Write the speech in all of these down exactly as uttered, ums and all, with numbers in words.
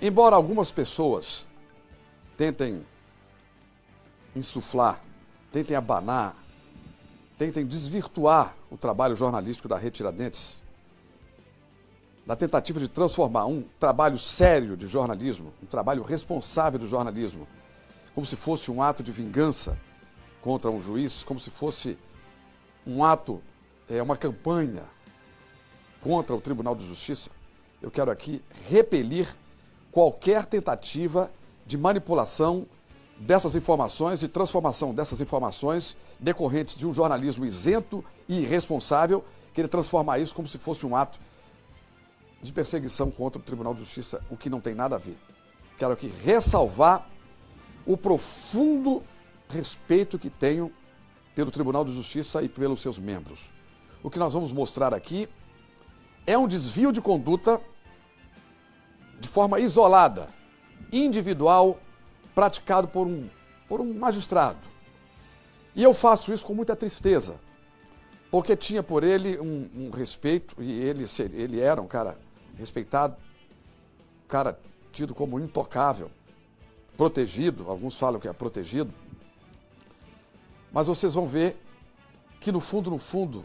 Embora algumas pessoas tentem insuflar, tentem abanar, tentem desvirtuar o trabalho jornalístico da Rede Tiradentes, na tentativa de transformar um trabalho sério de jornalismo, um trabalho responsável do jornalismo, como se fosse um ato de vingança contra um juiz, como se fosse um ato, é, uma campanha contra o Tribunal de Justiça, eu quero aqui repelir qualquer tentativa de manipulação dessas informações e transformação dessas informações decorrentes de um jornalismo isento e irresponsável, querer transformar isso como se fosse um ato de perseguição contra o Tribunal de Justiça, o que não tem nada a ver. Quero aqui ressalvar o profundo respeito que tenho pelo Tribunal de Justiça e pelos seus membros. O que nós vamos mostrar aqui é um desvio de conduta de forma isolada, individual, praticado por um, por um magistrado. E eu faço isso com muita tristeza, porque tinha por ele um, um respeito, e ele, ele era um cara respeitado, um cara tido como intocável, protegido, alguns falam que é protegido, mas vocês vão ver que no fundo, no fundo,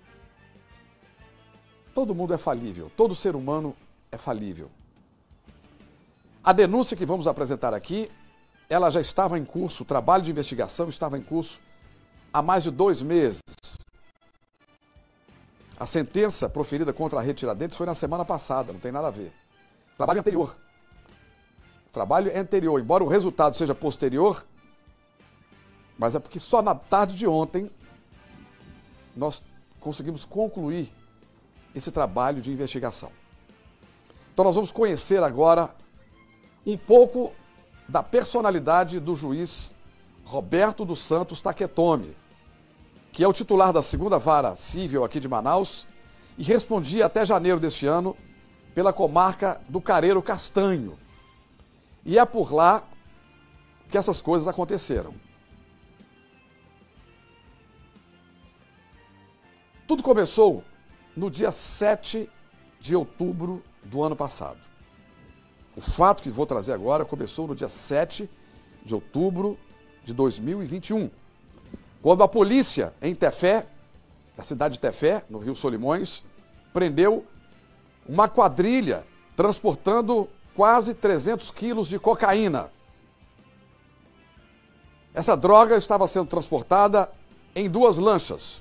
todo mundo é falível, todo ser humano é falível. A denúncia que vamos apresentar aqui, ela já estava em curso, o trabalho de investigação estava em curso há mais de dois meses. A sentença proferida contra a Rede Tiradentes foi na semana passada, não tem nada a ver. Trabalho anterior. O trabalho é anterior, embora o resultado seja posterior, mas é porque só na tarde de ontem nós conseguimos concluir esse trabalho de investigação. Então nós vamos conhecer agora um pouco da personalidade do juiz Roberto dos Santos Taketomi, que é o titular da segunda Vara Cível aqui de Manaus e respondia até janeiro deste ano pela comarca do Careiro Castanho. E é por lá que essas coisas aconteceram. Tudo começou no dia sete de outubro do ano passado. O fato que vou trazer agora começou no dia sete de outubro de dois mil e vinte e um, quando a polícia em Tefé, na cidade de Tefé, no Rio Solimões, prendeu uma quadrilha transportando quase trezentos quilos de cocaína. Essa droga estava sendo transportada em duas lanchas.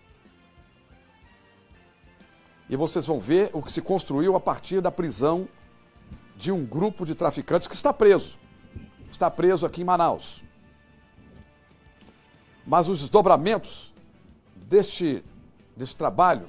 E vocês vão ver o que se construiu a partir da prisão de um grupo de traficantes que está preso. Está preso aqui em Manaus. Mas os desdobramentos deste, deste trabalho,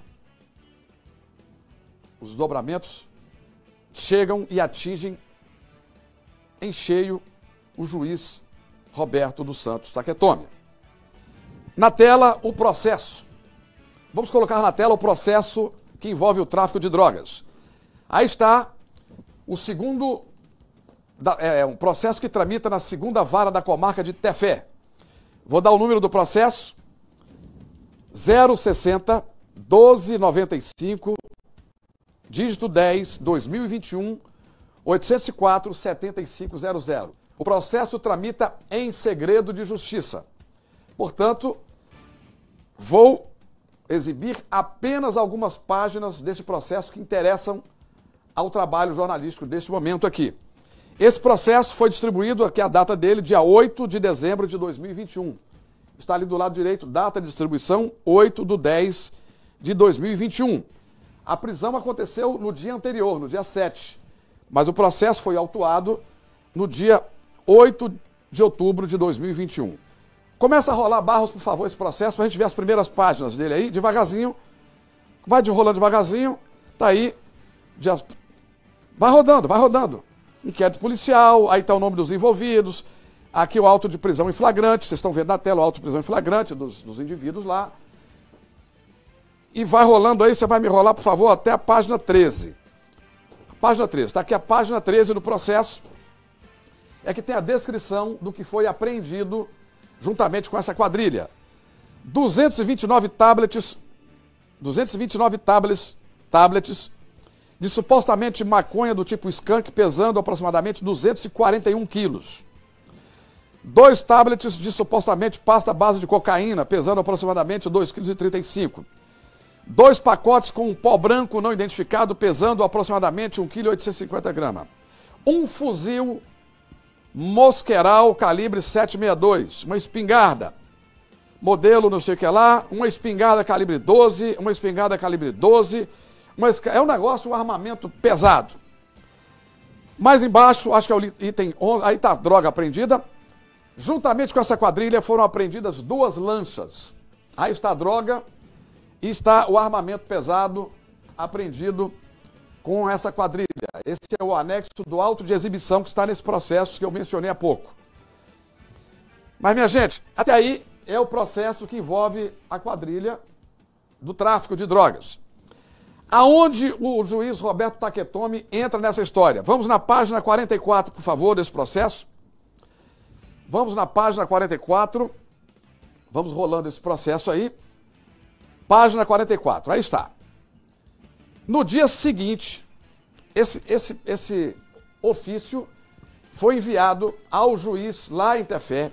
os desdobramentos chegam e atingem em cheio o juiz Roberto dos Santos Taketomi. Na tela, o processo. Vamos colocar na tela o processo que envolve o tráfico de drogas. Aí está o segundo, é um processo que tramita na segunda vara da comarca de Tefé. Vou dar o número do processo, zero sessenta, doze noventa e cinco, dígito dez, dois mil e vinte e um, oitocentos e quatro, setenta e cinco zero zero. O processo tramita em segredo de justiça. Portanto, vou exibir apenas algumas páginas desse processo que interessam ao trabalho jornalístico deste momento aqui. Esse processo foi distribuído, aqui a data dele, dia oito de dezembro de dois mil e vinte e um. Está ali do lado direito, data de distribuição, oito de dez de dois mil e vinte e um. A prisão aconteceu no dia anterior, no dia sete, mas o processo foi autuado no dia oito de outubro de dois mil e vinte e um. Começa a rolar, Barros, por favor, esse processo, para a gente ver as primeiras páginas dele aí, devagarzinho. Vai de rolando devagarzinho, tá aí. De... Vai rodando, vai rodando. Inquérito policial, aí está o nome dos envolvidos. Aqui o auto de prisão em flagrante, vocês estão vendo na tela o auto de prisão em flagrante dos, dos indivíduos lá. E vai rolando aí, você vai me rolar, por favor, até a página treze. A página treze, está aqui a página treze do processo. É que tem a descrição do que foi apreendido juntamente com essa quadrilha. duzentos e vinte e nove tablets, duzentos e vinte e nove tablets, tablets de supostamente maconha do tipo skunk, pesando aproximadamente duzentos e quarenta e um quilos. Dois tablets de supostamente pasta à base de cocaína, pesando aproximadamente dois vírgula trinta e cinco quilos. Dois pacotes com um pó branco não identificado, pesando aproximadamente um vírgula oitocentos e cinquenta gramas. Um fuzil Mosqueral calibre sete sessenta e dois, uma espingarda, modelo não sei o que lá, uma espingarda calibre doze, uma espingarda calibre doze, uma esca... é um negócio, um armamento pesado. Mais embaixo, acho que é o item onze, aí está a droga apreendida. Juntamente com essa quadrilha foram apreendidas duas lanchas. Aí está a droga e está o armamento pesado apreendido com essa quadrilha. Esse é o anexo do auto de exibição que está nesse processo que eu mencionei há pouco. Mas, minha gente, até aí é o processo que envolve a quadrilha do tráfico de drogas. Aonde o juiz Roberto Taketomi entra nessa história? Vamos na página quarenta e quatro, por favor, desse processo. Vamos na página quarenta e quatro. Vamos rolando esse processo aí. Página quarenta e quatro, aí está. No dia seguinte, esse, esse, esse ofício foi enviado ao juiz lá em Tefé,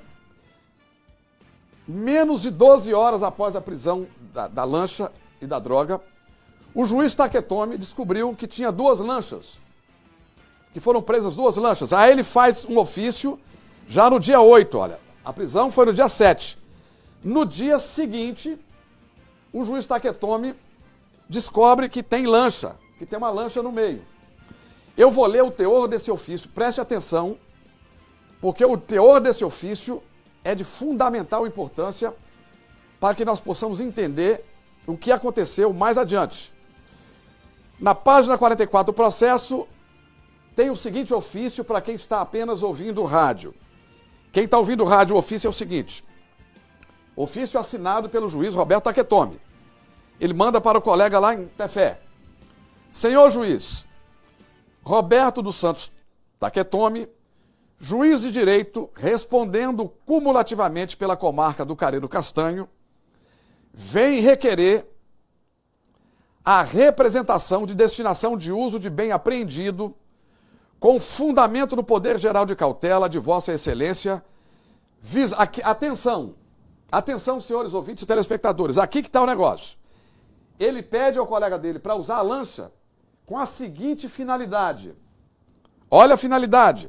menos de doze horas após a prisão da, da lancha e da droga. O juiz Taketomi descobriu que tinha duas lanchas, que foram presas duas lanchas. Aí ele faz um ofício já no dia oito, olha, a prisão foi no dia sete. No dia seguinte, o juiz Taketomi descobre que tem lancha, que tem uma lancha no meio. Eu vou ler o teor desse ofício, preste atenção, porque o teor desse ofício é de fundamental importância para que nós possamos entender o que aconteceu mais adiante. Na página quarenta e quatro do processo, tem o seguinte ofício para quem está apenas ouvindo o rádio. Quem está ouvindo o rádio, o ofício é o seguinte. Ofício assinado pelo juiz Roberto Taketomi. Ele manda para o colega lá em Tefé. Senhor juiz, Roberto dos Santos Taketomi, juiz de direito, respondendo cumulativamente pela comarca do Careiro Castanho, vem requerer a representação de destinação de uso de bem apreendido com fundamento no poder geral de cautela de Vossa Excelência. Visa... Aqui, atenção, atenção, senhores ouvintes e telespectadores, aqui que está o negócio. Ele pede ao colega dele para usar a lancha com a seguinte finalidade. Olha a finalidade.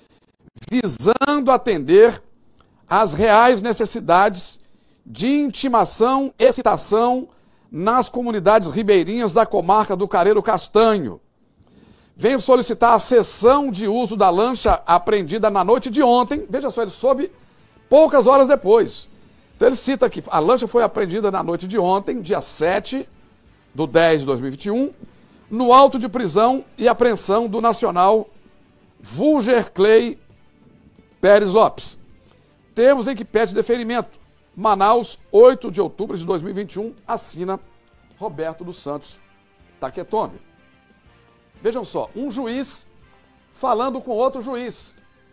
Visando atender às reais necessidades de intimação e excitação nas comunidades ribeirinhas da comarca do Careiro Castanho. Venho solicitar a cessão de uso da lancha apreendida na noite de ontem. Veja só, ele soube poucas horas depois. Então ele cita aqui, a lancha foi apreendida na noite de ontem, dia sete de dez de dois mil e vinte e um, no auto de prisão e apreensão do nacional Vulger Clay Pérez Lopes. Termos em que pede deferimento. Manaus, oito de outubro de dois mil e vinte e um, assina Roberto dos Santos Taketomi. Vejam só, um juiz falando com outro juiz.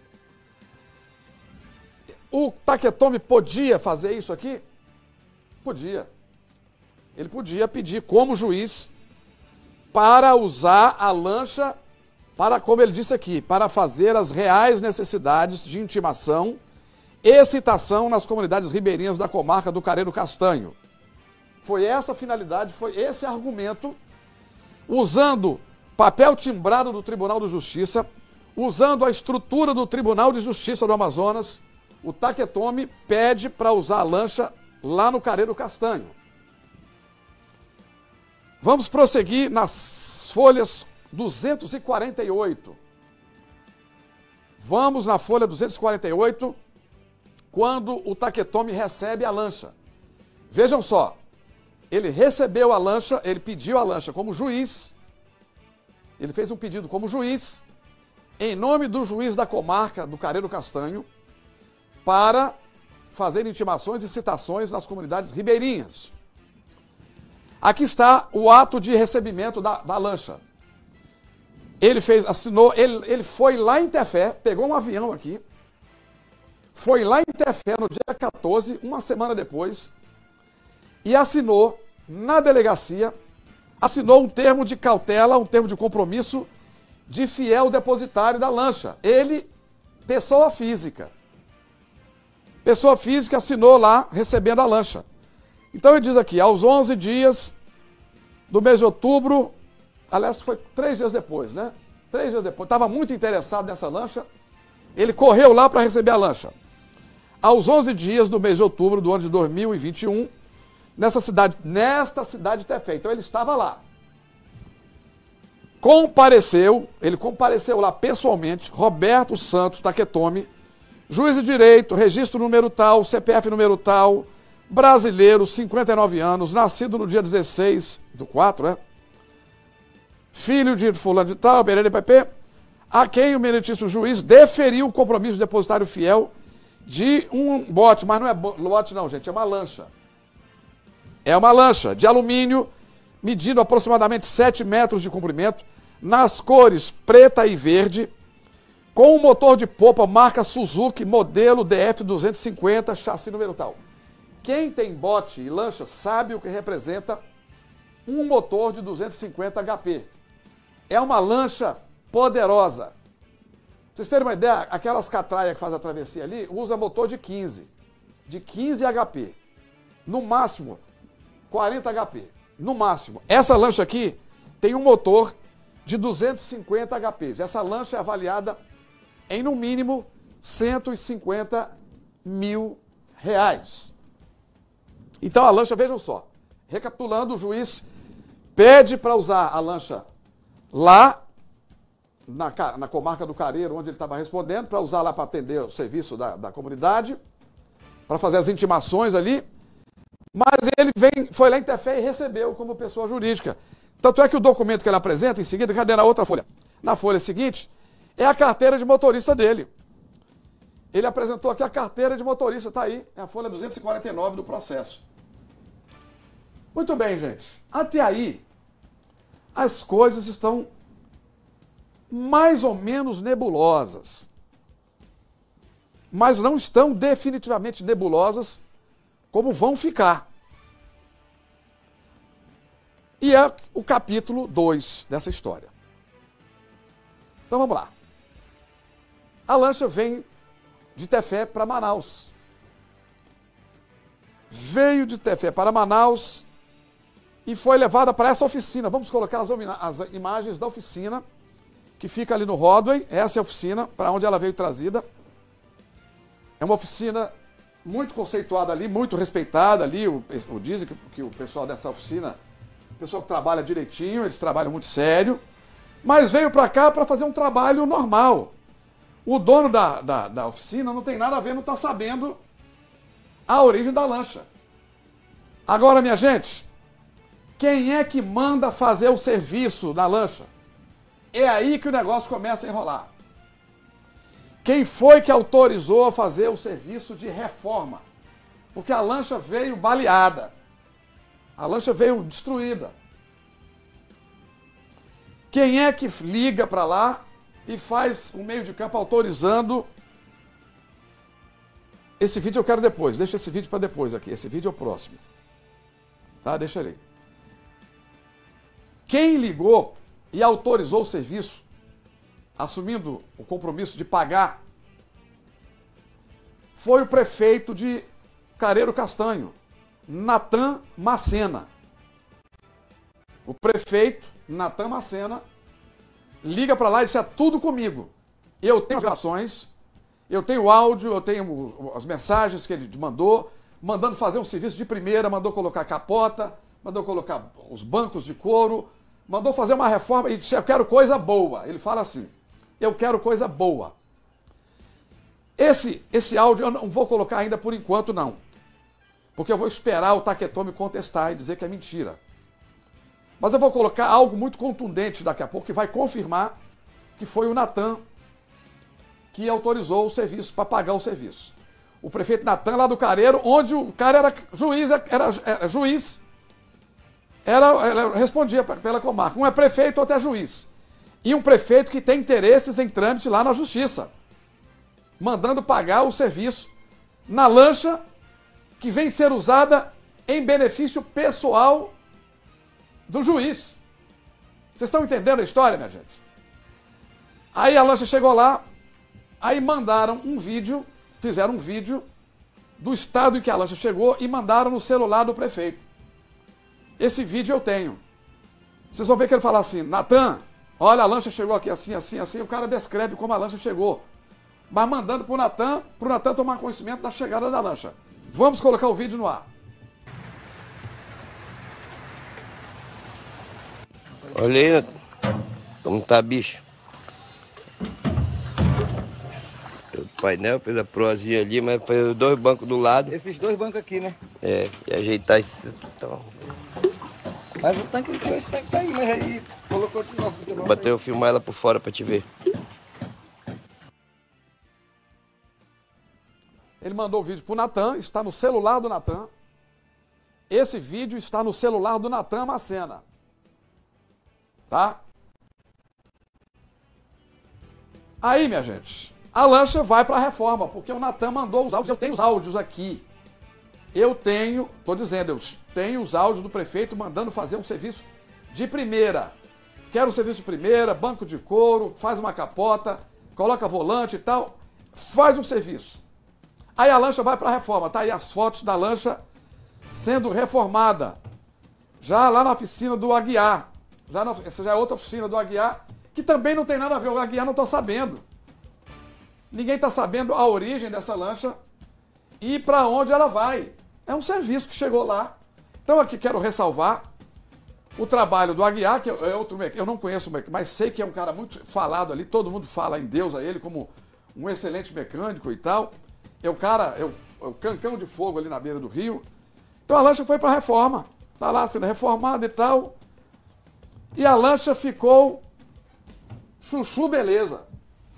O Taketomi podia fazer isso aqui? Podia. Ele podia pedir como juiz para usar a lancha para, como ele disse aqui, para fazer as reais necessidades de intimação e excitação nas comunidades ribeirinhas da comarca do Careiro Castanho. Foi essa a finalidade, foi esse argumento, usando papel timbrado do Tribunal de Justiça, usando a estrutura do Tribunal de Justiça do Amazonas, o Taketomi pede para usar a lancha lá no Careiro Castanho. Vamos prosseguir nas folhas duzentos e quarenta e oito. Vamos na folha duzentos e quarenta e oito, quando o Taketomi recebe a lancha. Vejam só, ele recebeu a lancha, ele pediu a lancha como juiz, ele fez um pedido como juiz, em nome do juiz da comarca do Careiro Castanho, para fazer intimações e citações nas comunidades ribeirinhas. Aqui está o ato de recebimento da, da lancha. Ele fez, assinou, ele, ele foi lá em Tefé, pegou um avião aqui, foi lá em Tefé no dia quatorze, uma semana depois, e assinou na delegacia assinou um termo de cautela, um termo de compromisso de fiel depositário da lancha. Ele, pessoa física. Pessoa física assinou lá, recebendo a lancha. Então ele diz aqui, aos onze dias do mês de outubro, aliás, foi três dias depois, né? Três dias depois, estava muito interessado nessa lancha, ele correu lá para receber a lancha. Aos onze dias do mês de outubro do ano de dois mil e vinte e um, nessa cidade, nesta cidade de Tefé. Então ele estava lá. Compareceu, ele compareceu lá pessoalmente, Roberto Santos Taketomi, juiz de direito, registro número tal, C P F número tal, brasileiro, cinquenta e nove anos, nascido no dia dezesseis do quatro, né? Filho de fulano de tal, Pereira P P, a quem o meritíssimo juiz deferiu o compromisso de depositário fiel de um bote, mas não é bote não, gente, é uma lancha. É uma lancha de alumínio, medindo aproximadamente sete metros de comprimento, nas cores preta e verde, com um motor de popa marca Suzuki, modelo D F duzentos e cinquenta, chassi número tal. Quem tem bote e lancha sabe o que representa um motor de duzentos e cinquenta H P. É uma lancha poderosa. Pra vocês terem uma ideia, aquelas catraias que fazem a travessia ali, usa motor de quinze. De quinze H P. No máximo, quarenta H P. No máximo. Essa lancha aqui tem um motor de duzentos e cinquenta H P. Essa lancha é avaliada em, no mínimo, cento e cinquenta mil reais. Então a lancha, vejam só, recapitulando, o juiz pede para usar a lancha lá, na, na comarca do Careiro, onde ele estava respondendo, para usar lá para atender o serviço da, da comunidade, para fazer as intimações ali, mas ele vem, foi lá em Tefé e recebeu como pessoa jurídica. Tanto é que o documento que ele apresenta em seguida, cadê na outra folha? Na folha seguinte, é a carteira de motorista dele. Ele apresentou aqui a carteira de motorista, está aí, é a folha duzentos e quarenta e nove do processo. Muito bem, gente. Até aí, as coisas estão mais ou menos nebulosas. Mas não estão definitivamente nebulosas como vão ficar. E é o capítulo dois dessa história. Então vamos lá. A lancha vem de Tefé para Manaus. Veio de Tefé para Manaus e foi levada para essa oficina. Vamos colocar as, as imagens da oficina, que fica ali no Rodway. Essa é a oficina para onde ela veio trazida. É uma oficina muito conceituada ali, muito respeitada ali. O, o, dizem que, que o pessoal dessa oficina, o pessoal que trabalha direitinho, eles trabalham muito sério. Mas veio para cá para fazer um trabalho normal. O dono da, da, da oficina não tem nada a ver, não está sabendo a origem da lancha. Agora, minha gente, quem é que manda fazer o serviço na lancha? É aí que o negócio começa a enrolar. Quem foi que autorizou a fazer o serviço de reforma? Porque a lancha veio baleada. A lancha veio destruída. Quem é que liga para lá e faz um meio de campo autorizando? Esse vídeo eu quero depois. Deixa esse vídeo para depois aqui. Esse vídeo é o próximo. Tá? Deixa ele aí. Quem ligou e autorizou o serviço, assumindo o compromisso de pagar, foi o prefeito de Careiro Castanho, Natan Macena. O prefeito Natan Macena liga para lá e diz: é tudo comigo. Eu tenho as gravações, eu tenho áudio, eu tenho as mensagens que ele mandou, mandando fazer um serviço de primeira, mandou colocar capota, mandou colocar os bancos de couro, mandou fazer uma reforma e disse: eu quero coisa boa. Ele fala assim: eu quero coisa boa. Esse, esse áudio eu não vou colocar ainda por enquanto, não. Porque eu vou esperar o Taketomi contestar e dizer que é mentira. Mas eu vou colocar algo muito contundente daqui a pouco, que vai confirmar que foi o Natan que autorizou o serviço, para pagar o serviço. O prefeito Natan, lá do Careiro, onde o cara era juiz, era, era juiz, era, era, respondia pela comarca. Um é prefeito, outro é juiz. E um prefeito que tem interesses em trâmite lá na justiça, mandando pagar o serviço na lancha que vem ser usada em benefício pessoal do juiz. Vocês estão entendendo a história, minha gente? Aí a lancha chegou lá, aí mandaram um vídeo, fizeram um vídeo do estado em que a lancha chegou e mandaram no celular do prefeito. Esse vídeo eu tenho. Vocês vão ver que ele fala assim, Natan, olha, a lancha chegou aqui assim, assim, assim, o cara descreve como a lancha chegou. Mas mandando pro Natan, pro Natan tomar conhecimento da chegada da lancha. Vamos colocar o vídeo no ar. Olha aí, Natan, como tá, bicho. O painel fez a proazinha ali, mas foi os dois bancos do lado. Esses dois bancos aqui, né? É, e ajeitar esse... Então, mas o tanque, esse tanque tá aí, mas aí colocou de novo. De novo bateu, eu filmar ela por fora pra te ver. Ele mandou o vídeo pro Natan, está no celular do Natan. Esse vídeo está no celular do Natan Macena. Tá? Aí, minha gente, a lancha vai para a reforma, porque o Natan mandou os áudios. Eu tenho os áudios aqui. Eu tenho, estou dizendo, eu tenho os áudios do prefeito mandando fazer um serviço de primeira. Quero um serviço de primeira, banco de couro, faz uma capota, coloca volante e tal, faz um serviço. Aí a lancha vai para a reforma, tá aí as fotos da lancha sendo reformada, já lá na oficina do Aguiar. Já na, essa já é outra oficina do Aguiar, que também não tem nada a ver, o Aguiar não está sabendo. Ninguém está sabendo a origem dessa lancha e para onde ela vai. É um serviço que chegou lá. Então aqui quero ressalvar o trabalho do Aguiar, que é outro mecânico, eu não conheço o mecânico, mas sei que é um cara muito falado ali, todo mundo fala em Deus a ele como um excelente mecânico e tal. É o cara, é o, é o cancão de fogo ali na beira do rio. Então a lancha foi para a reforma, está lá sendo reformada e tal. E a lancha ficou chuchu beleza.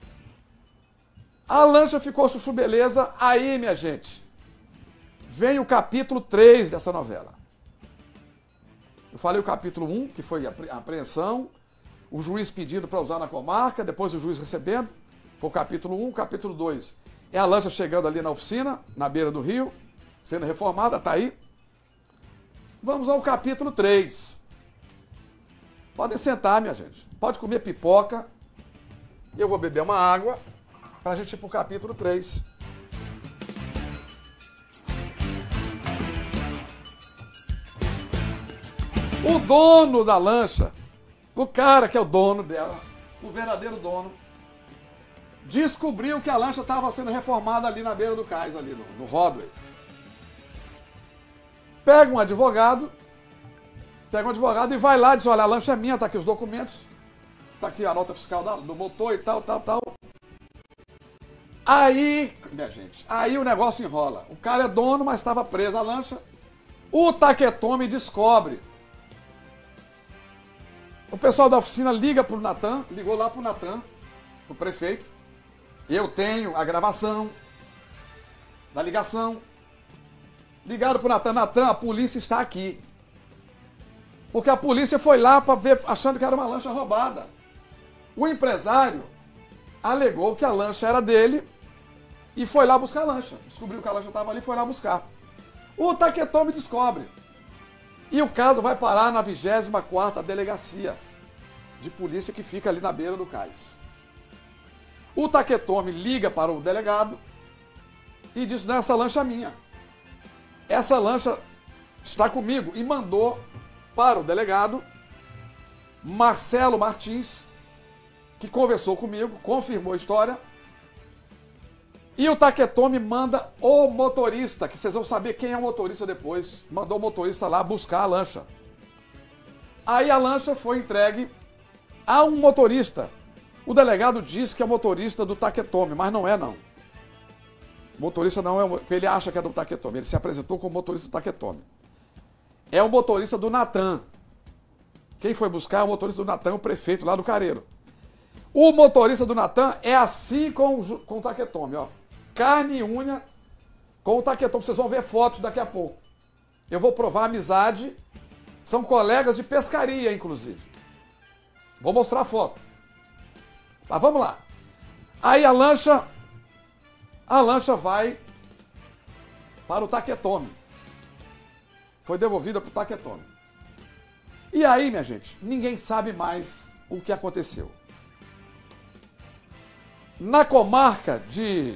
A lancha ficou chuchu beleza, aí, minha gente, vem o capítulo três dessa novela. Eu falei o capítulo um, que foi a apreensão, o juiz pedindo para usar na comarca, depois o juiz recebendo, foi o capítulo um, capítulo dois. É a lancha chegando ali na oficina, na beira do rio, sendo reformada, tá aí. Vamos ao capítulo três. Podem sentar, minha gente. Pode comer pipoca. Eu vou beber uma água para a gente ir para o capítulo três. O dono da lancha, o cara que é o dono dela, o verdadeiro dono, descobriu que a lancha estava sendo reformada ali na beira do cais, ali no, no Rodway. Pega um advogado, pega um advogado e vai lá e diz, olha, a lancha é minha, tá aqui os documentos, tá aqui a nota fiscal do motor e tal, tal, tal. Aí, minha gente, aí o negócio enrola. O cara é dono, mas estava preso a lancha. O Taketomi descobre. O pessoal da oficina liga pro Natan, ligou lá pro Natan, pro prefeito. Eu tenho a gravação da ligação. Ligaram pro Natan, Natan, a polícia está aqui. Porque a polícia foi lá para ver, achando que era uma lancha roubada. O empresário alegou que a lancha era dele e foi lá buscar a lancha. Descobriu que a lancha estava ali e foi lá buscar. O Taketomi descobre. E o caso vai parar na vigésima quarta Delegacia de Polícia, que fica ali na beira do cais. O Taketomi liga para o delegado e diz, não, essa lancha é minha. Essa lancha está comigo. E mandou para o delegado Marcelo Martins, que conversou comigo, confirmou a história. E o Taketomi manda o motorista, que vocês vão saber quem é o motorista depois, mandou o motorista lá buscar a lancha. Aí a lancha foi entregue a um motorista. O delegado diz que é motorista do Taketomi, mas não é não. O motorista não é, ele acha que é do Taketomi, ele se apresentou como motorista do Taketomi. É o motorista do Natan. Quem foi buscar é o motorista do Natan, o prefeito lá do Careiro. O motorista do Natan é assim com o, com o Taketomi, ó. Carne e unha com o Taketomi. Vocês vão ver fotos daqui a pouco. Eu vou provar a amizade. São colegas de pescaria, inclusive. Vou mostrar a foto. Mas vamos lá. Aí a lancha, a lancha vai para o Taketomi. Foi devolvida para o Taketomi. E aí, minha gente, ninguém sabe mais o que aconteceu. Na comarca de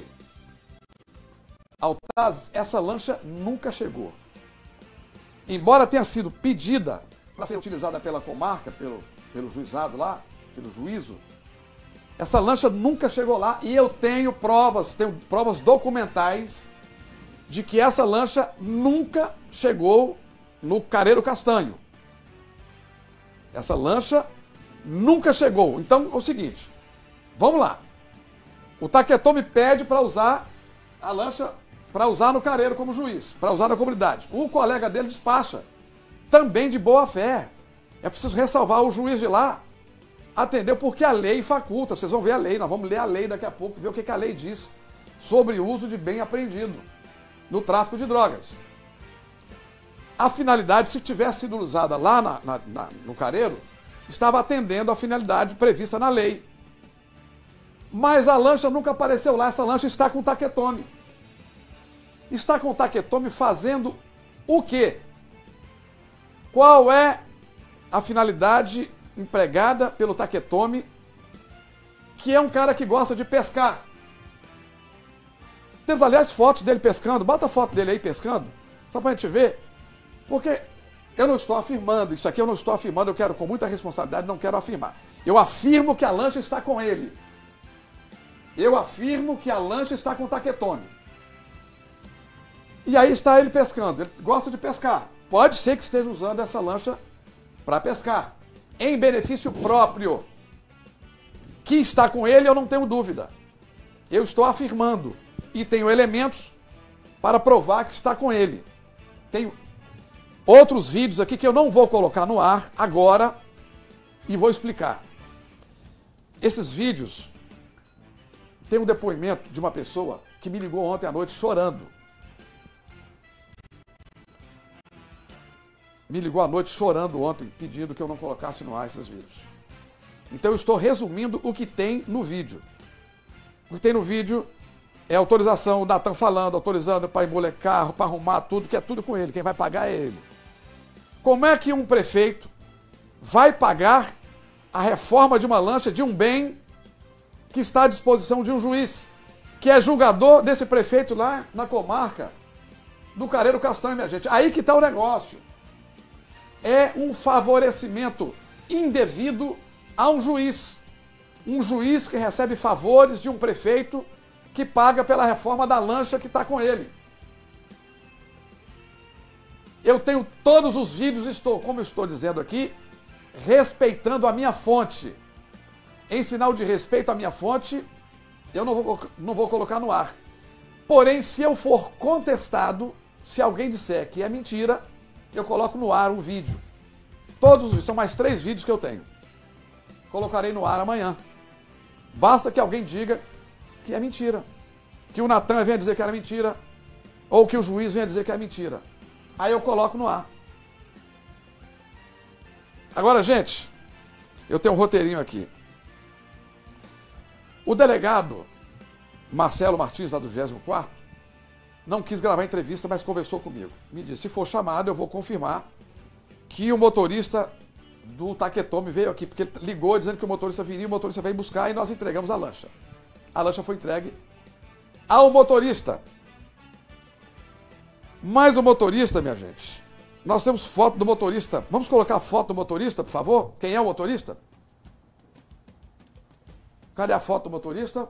Altazes, essa lancha nunca chegou. Embora tenha sido pedida para ser utilizada pela comarca, pelo, pelo juizado lá, pelo juízo, essa lancha nunca chegou lá e eu tenho provas, tenho provas documentais de que essa lancha nunca chegou no Careiro Castanho. Essa lancha nunca chegou. Então é o seguinte, vamos lá. O Taqueton me pede para usar a lancha, para usar no Careiro como juiz, para usar na comunidade. O colega dele despacha, também de boa fé. É preciso ressalvar o juiz de lá, atendeu porque a lei faculta. Vocês vão ver a lei, nós vamos ler a lei daqui a pouco, ver o que, que a lei diz sobre o uso de bem apreendido no tráfico de drogas. A finalidade, se tivesse sido usada lá na, na, na, no Careiro, estava atendendo a finalidade prevista na lei. Mas a lancha nunca apareceu lá, essa lancha está com o Taquetome. Está com o Taquetome fazendo o quê? Qual é a finalidade empregada pelo Taquetome, que é um cara que gosta de pescar? Temos, aliás, fotos dele pescando. Bota a foto dele aí pescando, só para a gente ver. Porque eu não estou afirmando, isso aqui eu não estou afirmando, eu quero com muita responsabilidade, não quero afirmar. Eu afirmo que a lancha está com ele. Eu afirmo que a lancha está com o Taquetome. E aí está ele pescando, ele gosta de pescar. Pode ser que esteja usando essa lancha para pescar, em benefício próprio. Que está com ele, eu não tenho dúvida. Eu estou afirmando e tenho elementos para provar que está com ele. Tenho outros vídeos aqui que eu não vou colocar no ar agora e vou explicar. Esses vídeos tem um depoimento de uma pessoa que me ligou ontem à noite chorando. Me ligou à noite chorando ontem, pedindo que eu não colocasse no ar esses vídeos. Então eu estou resumindo o que tem no vídeo. O que tem no vídeo é autorização, o Natan falando, autorizando para embolar carro, para arrumar tudo, que é tudo com ele, quem vai pagar é ele. Como é que um prefeito vai pagar a reforma de uma lancha, de um bem que está à disposição de um juiz, que é julgador desse prefeito lá na comarca do Careiro Castanho, minha gente? Aí que está o negócio. É um favorecimento indevido a um juiz. Um juiz que recebe favores de um prefeito que paga pela reforma da lancha que está com ele. Eu tenho todos os vídeos, estou, como eu estou dizendo aqui, respeitando a minha fonte. Em sinal de respeito à minha fonte, eu não vou, não vou colocar no ar. Porém, se eu for contestado, se alguém disser que é mentira, eu coloco no ar um vídeo. Todos os são mais três vídeos que eu tenho. Colocarei no ar amanhã. Basta que alguém diga que é mentira. Que o Natan venha dizer que era mentira, ou que o juiz venha dizer que é mentira. Aí eu coloco no ar. Agora, gente, eu tenho um roteirinho aqui. O delegado Marcelo Martins, lá do vigésimo quarto, não quis gravar a entrevista, mas conversou comigo. Me disse, se for chamado, eu vou confirmar que o motorista do Taquetome veio aqui, porque ele ligou dizendo que o motorista viria, o motorista veio buscar e nós entregamos a lancha. A lancha foi entregue ao motorista. Mas o motorista, minha gente, nós temos foto do motorista. Vamos colocar a foto do motorista, por favor? Quem é o motorista? Cadê a foto do motorista?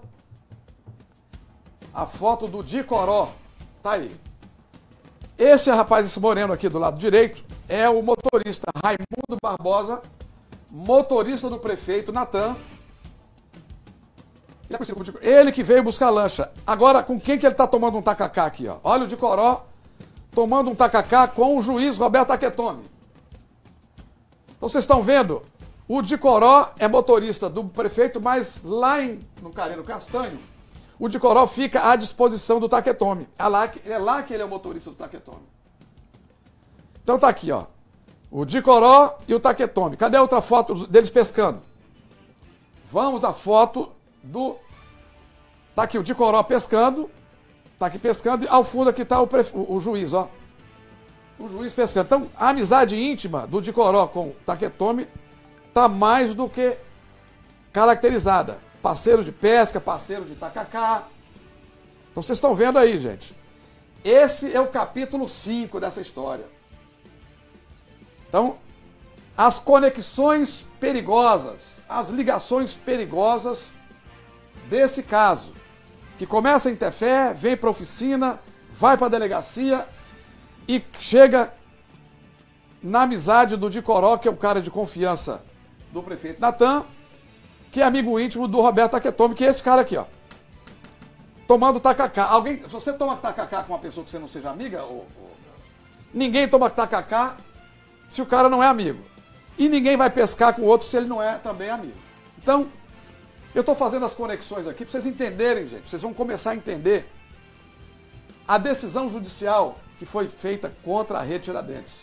A foto do Dicoró. Tá aí. Esse rapaz, esse moreno aqui do lado direito, é o motorista Raimundo Barbosa, motorista do prefeito Natan. Ele, é conhecido como Dicoró. Ele que veio buscar a lancha. Agora, com quem que ele tá tomando um tacacá aqui, ó? Olha o Dicoró tomando um tacacá com o juiz Roberto Taquetome. Então vocês estão vendo? O Dicoró é motorista do prefeito, mas lá em, no Careiro Castanho, o Dicoró fica à disposição do Taquetome. É lá, que, é lá que ele é o motorista do Taquetome. Então tá aqui, ó. O Dicoró e o Taquetome. Cadê a outra foto deles pescando? Vamos à foto do... Tá aqui o Dicoró pescando. Tá aqui pescando. E ao fundo aqui tá o, pref... o juiz, ó. o juiz pescando. Então, a amizade íntima do Dicoró com Taketomi está mais do que caracterizada. Parceiro de pesca, parceiro de tacacá. Então, vocês estão vendo aí, gente. Esse é o capítulo cinco dessa história. Então, as conexões perigosas, as ligações perigosas desse caso, que começa em Tefé, vem para a oficina, vai para a delegacia e chega na amizade do Dicoró, que é o cara de confiança do prefeito Natan, que é amigo íntimo do Roberto Taketomi, que é esse cara aqui, ó. Tomando tacacá. Alguém, se você toma tacacá com uma pessoa que você não seja amiga, ou, ou, ninguém toma tacacá se o cara não é amigo. E ninguém vai pescar com o outro se ele não é também amigo. Então, eu estou fazendo as conexões aqui para vocês entenderem, gente. Vocês vão começar a entender a decisão judicial que foi feita contra a Rede Tiradentes.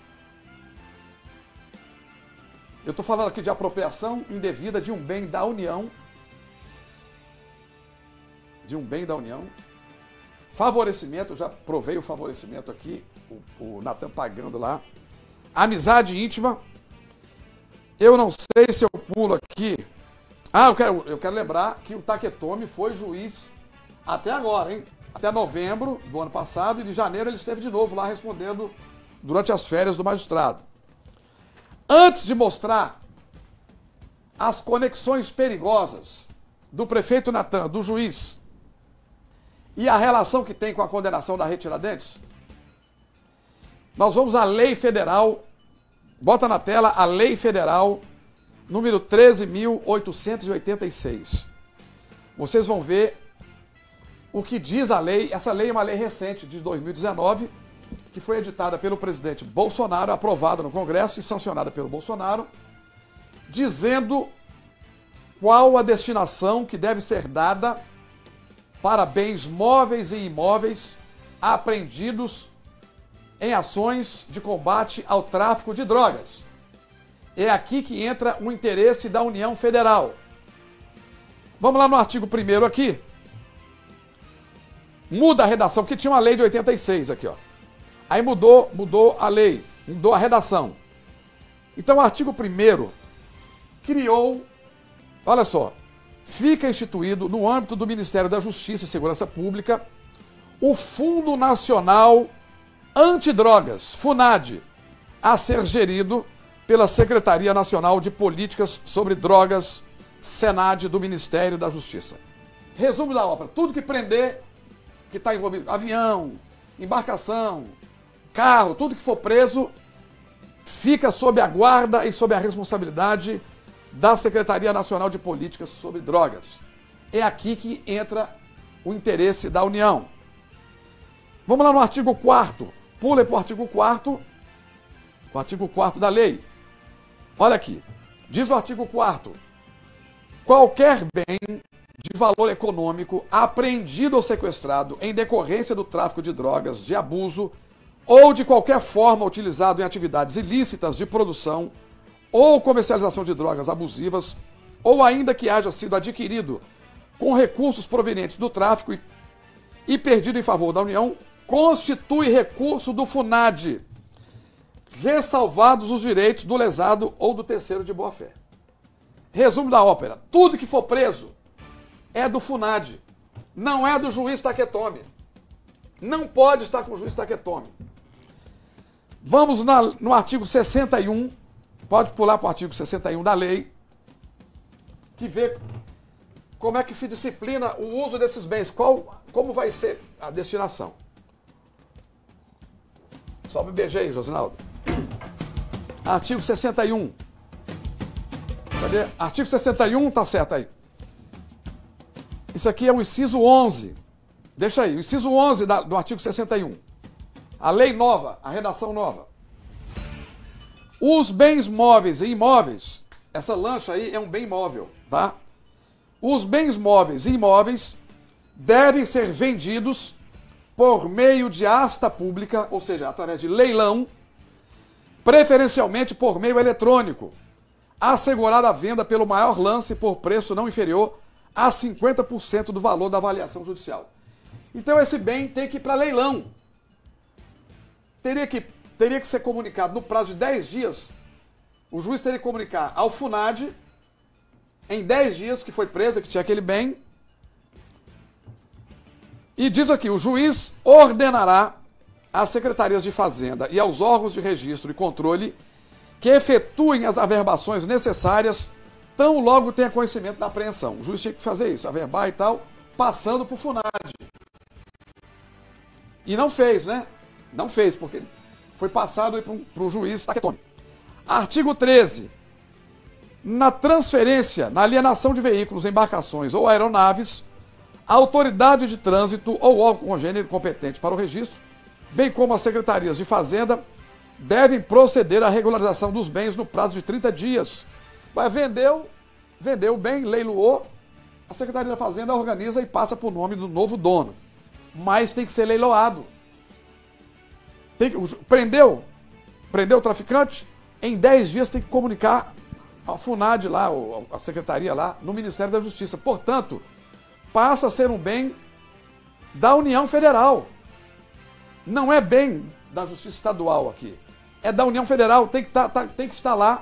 Eu estou falando aqui de apropriação indevida de um bem da União. De um bem da União. Favorecimento, eu já provei o favorecimento aqui, o, o Natan pagando lá. Amizade íntima. Eu não sei se eu pulo aqui. Ah, eu quero, eu quero lembrar que o Taketomi foi juiz até agora, hein? Até novembro do ano passado, e de janeiro ele esteve de novo lá respondendo durante as férias do magistrado. Antes de mostrar as conexões perigosas do prefeito Natan, do juiz, e a relação que tem com a condenação da Rede Tiradentes, nós vamos à lei federal, bota na tela a lei federal número treze mil oitocentos e oitenta e seis. Vocês vão ver o que diz a lei. Essa lei é uma lei recente, de dois mil e dezenove, que foi editada pelo presidente Bolsonaro, aprovada no Congresso e sancionada pelo Bolsonaro, dizendo qual a destinação que deve ser dada para bens móveis e imóveis apreendidos em ações de combate ao tráfico de drogas. É aqui que entra o interesse da União Federal. Vamos lá no artigo primeiro aqui. Muda a redação, porque tinha uma lei de oitenta e seis aqui, ó. Aí mudou, mudou a lei, mudou a redação. Então o artigo primeiro criou, olha só, fica instituído no âmbito do Ministério da Justiça e Segurança Pública o Fundo Nacional Antidrogas, FUNAD, a ser gerido pela Secretaria Nacional de Políticas sobre Drogas, SENAD, do Ministério da Justiça. Resumo da obra: tudo que prender, que está envolvido, avião, embarcação, carro, tudo que for preso, fica sob a guarda e sob a responsabilidade da Secretaria Nacional de Políticas sobre Drogas. É aqui que entra o interesse da União. Vamos lá no artigo quarto. Pula para o artigo quarto, o artigo quarto da lei. Olha aqui, diz o artigo quarto: qualquer bem de valor econômico apreendido ou sequestrado em decorrência do tráfico de drogas, de abuso ou de qualquer forma utilizado em atividades ilícitas de produção ou comercialização de drogas abusivas, ou ainda que haja sido adquirido com recursos provenientes do tráfico e, e perdido em favor da União, constitui recurso do FUNAD, ressalvados os direitos do lesado ou do terceiro de boa-fé. Resumo da ópera: tudo que for preso é do FUNAD, não é do juiz Taketomi. Não pode estar com o juiz Taketomi. Vamos na, no artigo sessenta e um, pode pular para o artigo sessenta e um da lei, que vê como é que se disciplina o uso desses bens, qual, como vai ser a destinação. Sobe o B G aí, Josinaldo. Artigo sessenta e um. Cadê? Artigo sessenta e um, tá certo aí. Isso aqui é o inciso onze. Deixa aí, o inciso onze da, do artigo sessenta e um. A lei nova, a redação nova. Os bens móveis e imóveis, essa lancha aí é um bem móvel, tá? Os bens móveis e imóveis devem ser vendidos por meio de asta pública, ou seja, através de leilão, preferencialmente por meio eletrônico, assegurada a venda pelo maior lance por preço não inferior a cinquenta por cento do valor da avaliação judicial. Então esse bem tem que ir para leilão. Teria que teria que ser comunicado no prazo de dez dias. O juiz teria que comunicar ao FUNAD, em dez dias que foi presa, que tinha aquele bem. E diz aqui, o juiz ordenará às secretarias de Fazenda e aos órgãos de registro e controle que efetuem as averbações necessárias tão logo tenha conhecimento da apreensão. O juiz tinha que fazer isso, averbar e tal, passando para o FUNAD. E não fez, né? Não fez, porque foi passado para o juiz Taketomi. Artigo treze. Na transferência, na alienação de veículos, embarcações ou aeronaves, a autoridade de trânsito ou órgão congênero competente para o registro, bem como as secretarias de Fazenda, devem proceder à regularização dos bens no prazo de trinta dias. Vai, vendeu, vendeu o bem, leiloou, a Secretaria da Fazenda organiza e passa para o nome do novo dono. Mas tem que ser leiloado. Tem que, prendeu, prendeu o traficante, em dez dias tem que comunicar ao FUNAD lá, a secretaria lá, no Ministério da Justiça. Portanto, passa a ser um bem da União Federal. Não é bem da Justiça Estadual aqui. É da União Federal, tem que, tá, tá, tem que estar lá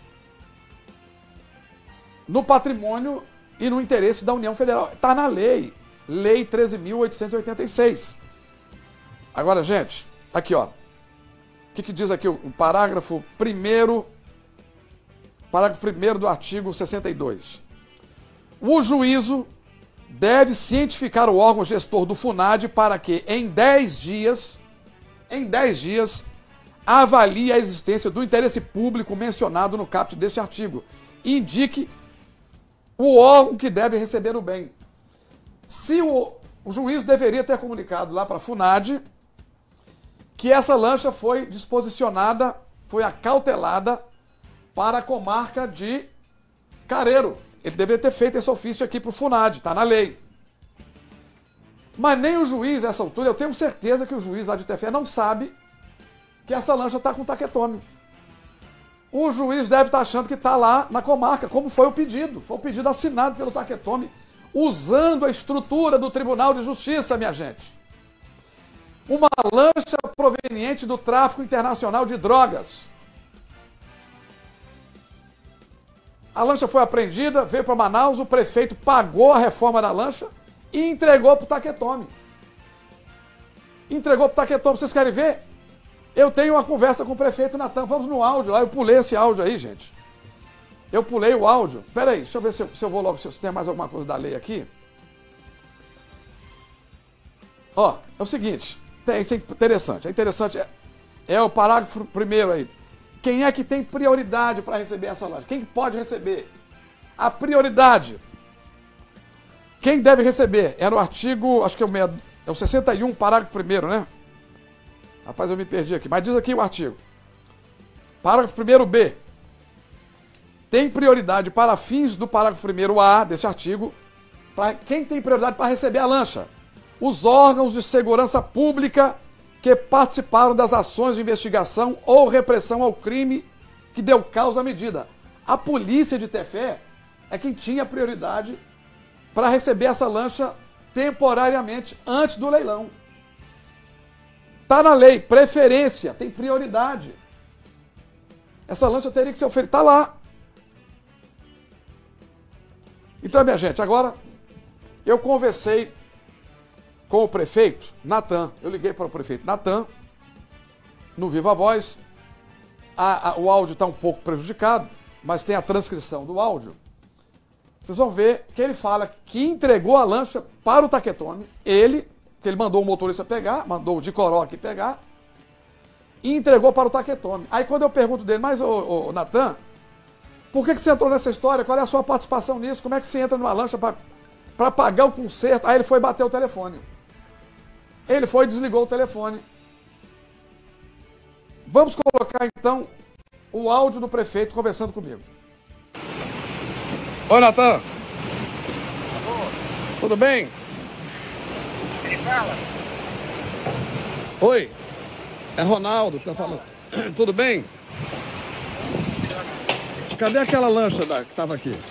no patrimônio e no interesse da União Federal. Está na lei. Lei treze mil oitocentos e oitenta e seis. Agora, gente, aqui, ó. O que, que diz aqui o, o parágrafo primeiro, parágrafo primeiro do artigo sessenta e dois. O juízo deve cientificar o órgão gestor do FUNAD para que, em dez dias, em dez dias, avalie a existência do interesse público mencionado no caput deste artigo e indique o órgão que deve receber o bem. Se o, o juiz deveria ter comunicado lá para a FUNAD que essa lancha foi disposicionada, foi acautelada para a comarca de Careiro. Ele deveria ter feito esse ofício aqui para o FUNAD, está na lei. Mas nem o juiz, a essa altura, eu tenho certeza que o juiz lá de Tefé não sabe que essa lancha está com Taketomi. O juiz deve estar achando que está lá na comarca, como foi o pedido. Foi o pedido assinado pelo Taketomi, usando a estrutura do Tribunal de Justiça, minha gente. Uma lancha proveniente do tráfico internacional de drogas. A lancha foi apreendida, veio para Manaus, o prefeito pagou a reforma da lancha e entregou para o Taketomi. Entregou para o Taketomi. Vocês querem ver? Eu tenho uma conversa com o prefeito Natan. Vamos no áudio lá. Eu pulei esse áudio aí, gente. Eu pulei o áudio. Espera aí, deixa eu ver se eu, se eu vou logo, se tem mais alguma coisa da lei aqui. Ó, é o seguinte. Tem, isso é interessante. É interessante. É, é o parágrafo primeiro aí. Quem é que tem prioridade para receber essa lancha? Quem pode receber? A prioridade. Quem deve receber? É no artigo, acho que é o, é o sessenta e um, parágrafo primeiro, né? Rapaz, eu me perdi aqui. Mas diz aqui o artigo. Parágrafo primeiro B. Tem prioridade para fins do parágrafo primeiro A desse artigo. Para quem tem prioridade para receber a lancha? Os órgãos de segurança pública que participaram das ações de investigação ou repressão ao crime que deu causa à medida. A polícia de Tefé é quem tinha prioridade para receber essa lancha temporariamente antes do leilão. Está na lei, preferência, tem prioridade. Essa lancha teria que ser oferecida, está lá. Então, minha gente, agora eu conversei com o prefeito Natan. Eu liguei para o prefeito Natan, no Viva Voz. A, a, o áudio está um pouco prejudicado, mas tem a transcrição do áudio. Vocês vão ver que ele fala que entregou a lancha para o Taketomi, ele, que ele mandou o motorista pegar, mandou o de Coró aqui pegar, e entregou para o Taketomi. Aí quando eu pergunto dele, mas ô, ô Natan, por que, que você entrou nessa história? Qual é a sua participação nisso? Como é que você entra numa lancha para pagar o conserto? Aí ele foi bater o telefone. Ele foi e desligou o telefone. Vamos colocar então o áudio do prefeito conversando comigo. Oi, Natan. Tudo bem? Quem fala? Oi, é Ronaldo que tá falando. Tudo bem? Cadê aquela lancha da, que estava aqui?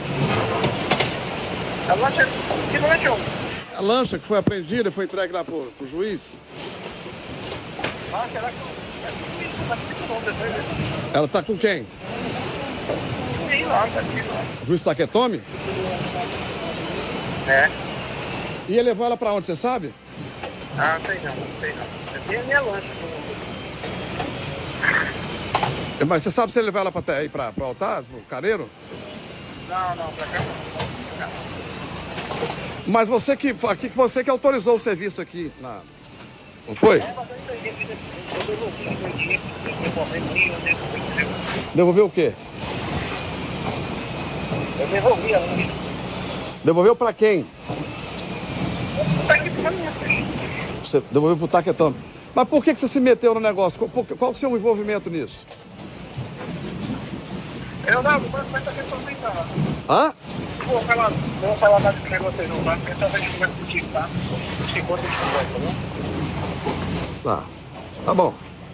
A lancha... Que lancha? A lancha que foi apreendida e foi entregue lá pro, pro juiz? Ah, será que... Ela tá com quem? Sim, lá, tá aqui, lá. Juiz Taketomi? É. Ia levar ela pra onde, você sabe? Ah, sei não, sei não. Eu tenho a minha lancha. Mas você sabe se ele levar ela pra, aí pra, pra altar, pro careiro? Não, não, pra cá não. Mas você que, aqui, você que autorizou o serviço aqui, na... não foi? É, mas eu entendi. Eu devolvi meu dinheiro, devolvi o dinheiro. Devolveu o quê? Eu devolvi a lancha. Devolveu pra quem? Tá aqui pra mim, filho. Você devolveu pro Taketomi. Mas por que que você se meteu no negócio? Qual, qual o seu envolvimento nisso? Eu não, não vai estar questão de tá. Hã? Não vou falar, não vou falar nada desse negócio aí não, tá? Porque só vai conversar contigo, tá? Se encontra de conversa, tá bom? Tá. Tá bom.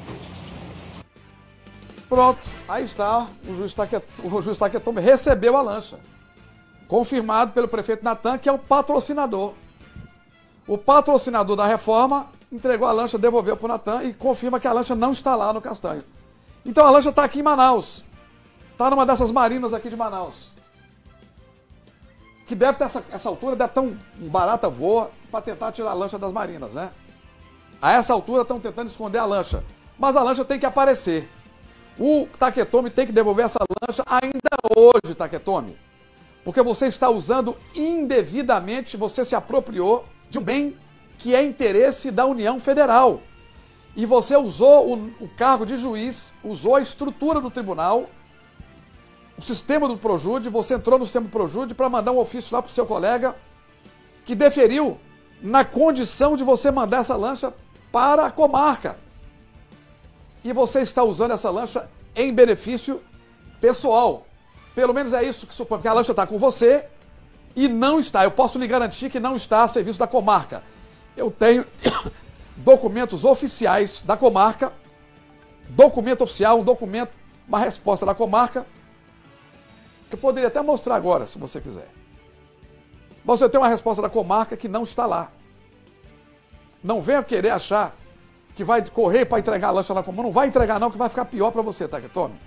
Pronto. Aí está. O juiz Taketomi, o juiz Taketomi recebeu a lancha. Confirmado pelo prefeito Natan, que é o patrocinador. O patrocinador da reforma entregou a lancha, devolveu para o Natan e confirma que a lancha não está lá no Castanho. Então a lancha está aqui em Manaus. Está numa dessas marinas aqui de Manaus. Que deve ter, essa, essa altura, deve ter um, um barata voa para tentar tirar a lancha das marinas, né? A essa altura estão tentando esconder a lancha. Mas a lancha tem que aparecer. O Taketomi tem que devolver essa lancha ainda hoje, Taketomi. Porque você está usando indevidamente, você se apropriou de um bem que é interesse da União Federal. E você usou o, o cargo de juiz, usou a estrutura do tribunal, o sistema do Projude, você entrou no sistema do Projude para mandar um ofício lá para o seu colega que deferiu na condição de você mandar essa lancha para a comarca. E você está usando essa lancha em benefício pessoal. Pelo menos é isso que supõe, porque a lancha está com você e não está. Eu posso lhe garantir que não está a serviço da comarca. Eu tenho documentos oficiais da comarca, documento oficial, um documento, uma resposta da comarca, que eu poderia até mostrar agora, se você quiser. Mas eu tenho uma resposta da comarca que não está lá. Não venha querer achar que vai correr para entregar a lancha na comarca. Não vai entregar não, que vai ficar pior para você, Taketomi.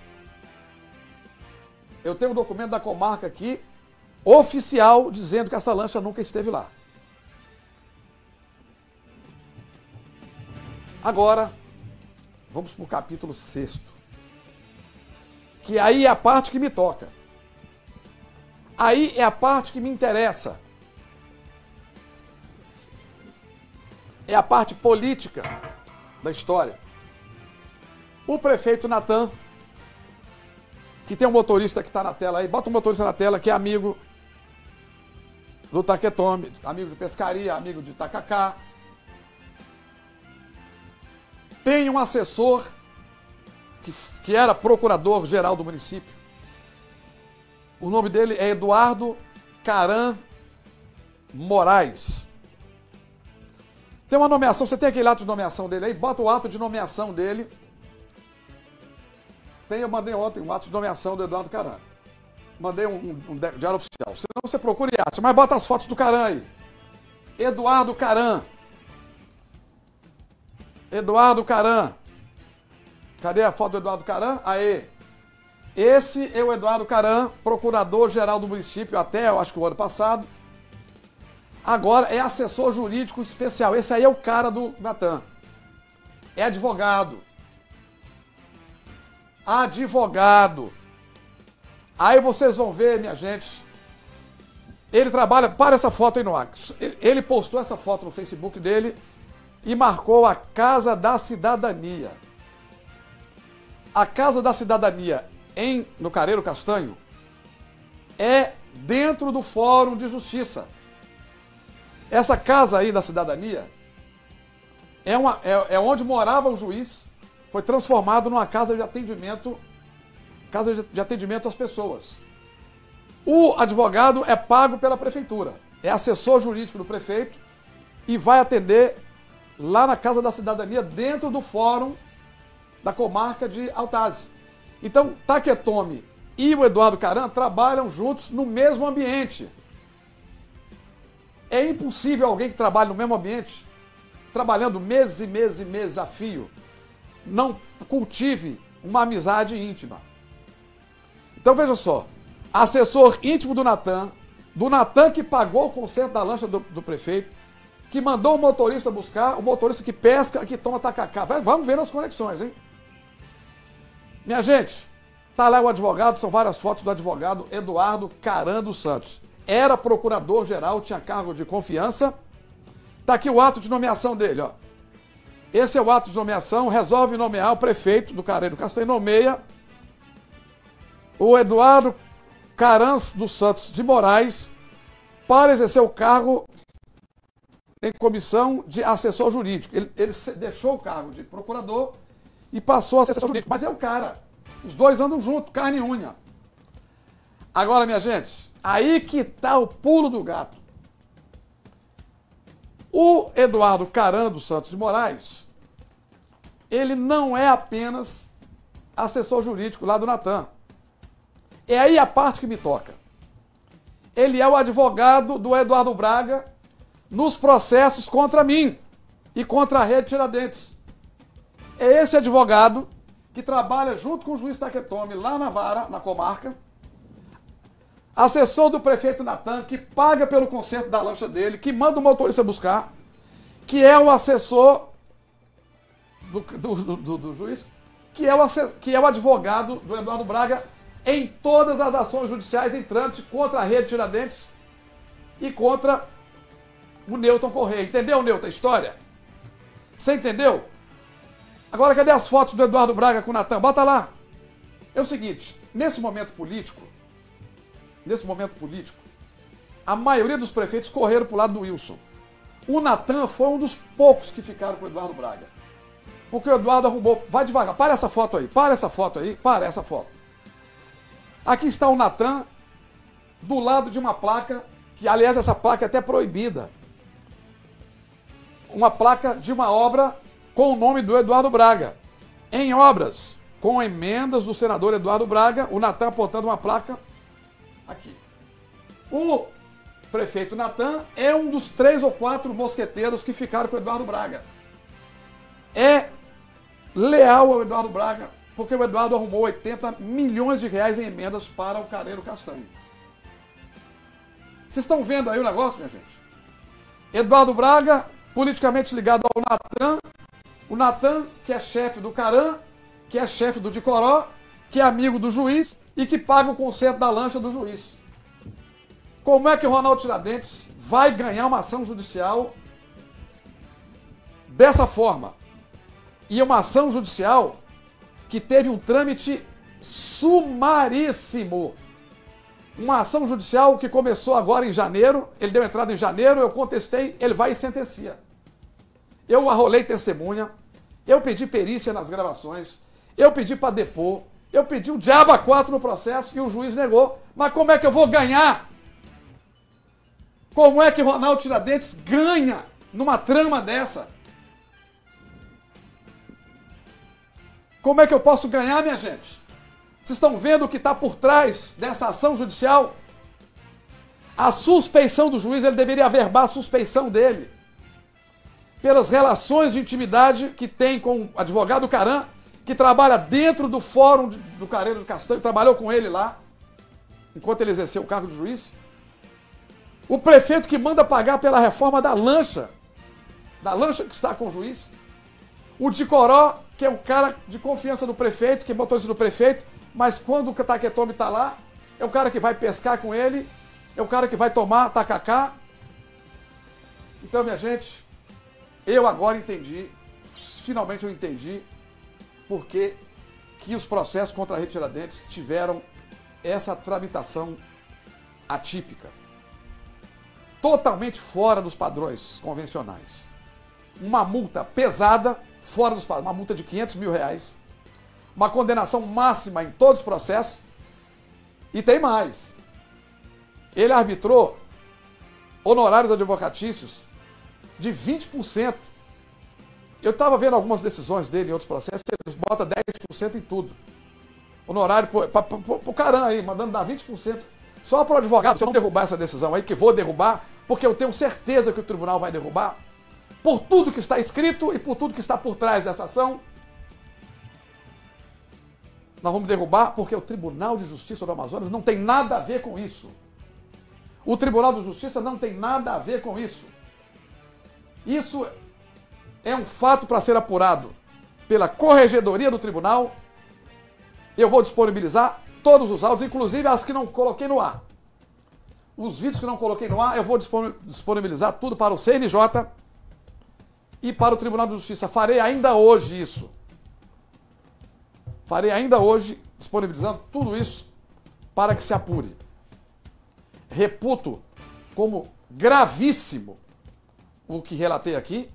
Eu tenho um documento da comarca aqui, oficial, dizendo que essa lancha nunca esteve lá. Agora, vamos para o capítulo sexto. Que aí é a parte que me toca. Aí é a parte que me interessa. É a parte política da história. O prefeito Natan, que tem um motorista que está na tela aí, bota o motorista na tela, que é amigo do Taketomi, amigo de pescaria, amigo de tacacá. Tem um assessor que, que era procurador-geral do município. O nome dele é Eduardo Caran Moraes. Tem uma nomeação, você tem aquele ato de nomeação dele aí? Bota o ato de nomeação dele. Tem, eu mandei ontem um ato de nomeação do Eduardo Caran. Mandei um, um, um diário oficial. Senão você procura e acha, mas bota as fotos do Caran aí. Eduardo Caran. Eduardo Caran. Cadê a foto do Eduardo Caran? Aê. Esse é o Eduardo Caran, procurador-geral do município, até, eu acho que o ano passado. Agora é assessor jurídico especial. Esse aí é o cara do Natan. É advogado. Advogado. Aí vocês vão ver, minha gente. Ele trabalha... Para essa foto aí no ar. Ele postou essa foto no Facebook dele e marcou a Casa da Cidadania. A Casa da Cidadania em, no Careiro Castanho é dentro do Fórum de Justiça. Essa casa aí da cidadania é, uma, é, é onde morava o juiz, foi transformado numa casa de atendimento, casa de, de atendimento às pessoas. O advogado é pago pela prefeitura, é assessor jurídico do prefeito e vai atender lá na Casa da Cidadania, dentro do Fórum da comarca de Altazes. Então, Taketomi e o Eduardo Caran trabalham juntos no mesmo ambiente. É impossível alguém que trabalhe no mesmo ambiente, trabalhando meses e meses e meses a fio, não cultive uma amizade íntima. Então veja só, assessor íntimo do Natan, do Natan que pagou o conserto da lancha do, do prefeito, que mandou o motorista buscar, o motorista que pesca, que toma tacacá. Vai, vamos ver as conexões, hein? Minha gente, tá lá o advogado, são várias fotos do advogado Eduardo Caran dos Santos. Era procurador-geral, tinha cargo de confiança. Tá aqui o ato de nomeação dele, ó. Esse é o ato de nomeação, resolve nomear o prefeito do Careiro Castanho, nomeia o Eduardo Caran dos Santos de Moraes para exercer o cargo em comissão de assessor jurídico. Ele, ele deixou o cargo de procurador e passou a ser assessor jurídico. Mas é o cara. Os dois andam juntos, carne e unha. Agora, minha gente, aí que está o pulo do gato. O Eduardo Caran dos Santos de Moraes, ele não é apenas assessor jurídico lá do Natan. É aí a parte que me toca. Ele é o advogado do Eduardo Braga nos processos contra mim e contra a Rede Tiradentes. É esse advogado que trabalha junto com o juiz Taketomi lá na vara, na comarca, assessor do prefeito Natan, que paga pelo conserto da lancha dele, que manda o motorista buscar, que é o assessor do, do, do, do, do juiz, que é, o, que é o advogado do Eduardo Braga em todas as ações judiciais em trâmite contra a Rede Tiradentes e contra o Newton Correia. Entendeu, Newton, a história? Você entendeu? Agora, cadê as fotos do Eduardo Braga com o Natan? Bota lá. É o seguinte, nesse momento político, nesse momento político, a maioria dos prefeitos correram para o lado do Wilson. O Natan foi um dos poucos que ficaram com o Eduardo Braga. Porque o Eduardo arrumou... Vai devagar, para essa foto aí, para essa foto aí, para essa foto. Aqui está o Natan do lado de uma placa, que aliás essa placa é até proibida. Uma placa de uma obra com o nome do Eduardo Braga. Em obras com emendas do senador Eduardo Braga, o Natan apontando uma placa aqui. O prefeito Natan é um dos três ou quatro mosqueteiros que ficaram com o Eduardo Braga. É leal ao Eduardo Braga, porque o Eduardo arrumou oitenta milhões de reais em emendas para o Careiro Castanho. Vocês estão vendo aí o negócio, minha gente? Eduardo Braga, politicamente ligado ao Natan, o Natan, que é chefe do Caran, que é chefe do Dicoró, que é amigo do juiz e que paga o conserto da lancha do juiz. Como é que o Ronaldo Tiradentes vai ganhar uma ação judicial dessa forma? E uma ação judicial que teve um trâmite sumaríssimo. Uma ação judicial que começou agora em janeiro, ele deu entrada em janeiro, eu contestei, ele vai e sentencia. Eu arrolei testemunha, eu pedi perícia nas gravações, eu pedi para depor, eu pedi o diabo a quatro no processo e o juiz negou. Mas como é que eu vou ganhar? Como é que Ronaldo Tiradentes ganha numa trama dessa? Como é que eu posso ganhar, minha gente? Vocês estão vendo o que está por trás dessa ação judicial? A suspeição do juiz, ele deveria averbar a suspeição dele. Pelas relações de intimidade que tem com o advogado Caran, que trabalha dentro do fórum do Careiro do Castanho, trabalhou com ele lá, enquanto ele exerceu o cargo de juiz. O prefeito que manda pagar pela reforma da lancha, da lancha que está com o juiz. O Dicoró, que é o cara de confiança do prefeito, que é motorista do prefeito, mas quando o Taketomi está lá, é o cara que vai pescar com ele, é o cara que vai tomar tacacá. Então, minha gente, eu agora entendi, finalmente eu entendi, por que que os processos contra a Rede Tiradentes tiveram essa tramitação atípica. Totalmente fora dos padrões convencionais. Uma multa pesada, fora dos padrões, uma multa de quinhentos mil reais, uma condenação máxima em todos os processos, e tem mais. Ele arbitrou honorários advocatícios de vinte por cento. Eu estava vendo algumas decisões dele em outros processos, ele bota dez por cento em tudo. Honorário para o Caran aí, mandando dar vinte por cento. Só para o advogado, se eu não derrubar essa decisão aí, que vou derrubar, porque eu tenho certeza que o tribunal vai derrubar, por tudo que está escrito e por tudo que está por trás dessa ação, nós vamos derrubar, porque o Tribunal de Justiça do Amazonas não tem nada a ver com isso. O Tribunal de Justiça não tem nada a ver com isso. Isso é um fato para ser apurado pela Corregedoria do Tribunal. Eu vou disponibilizar todos os áudios, inclusive as que não coloquei no ar. Os vídeos que não coloquei no ar, eu vou disponibilizar tudo para o C N J e para o Tribunal de Justiça. Farei ainda hoje isso. Farei ainda hoje, disponibilizando tudo isso para que se apure. Reputo como gravíssimo o que relatei aqui.